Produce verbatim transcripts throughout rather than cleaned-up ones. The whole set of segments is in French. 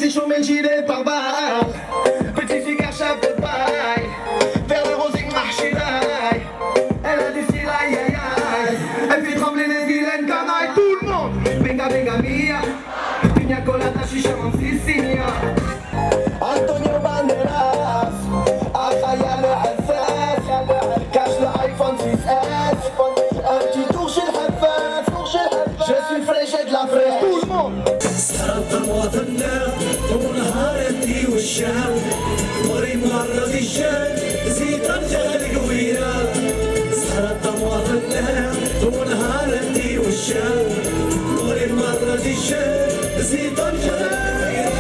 des chemins tirés par balle. Petit cigare, chapeau de paille. Vers le rosé, marché d'ail. Elle a du style, aïe aïe aïe. Elle fait trembler les vilaines canailles. Tout le monde, venga venga mia. Piña colada, chicha en Sicilia. Antonio Banderas. Akaya le Hassas. Cache le iPhone six S. Un petit tour chez le Haffas. Je suis fraîche et de la fraîche. Tout le monde. سرطان وطننا ونهار انتي والشام وري مرة في الشام زيد رجال قوية سرطان وطننا ونهار انتي والشام وري مرة في الشام زيد رجال قوية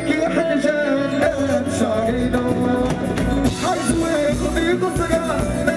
حرز ويخذ يقصقها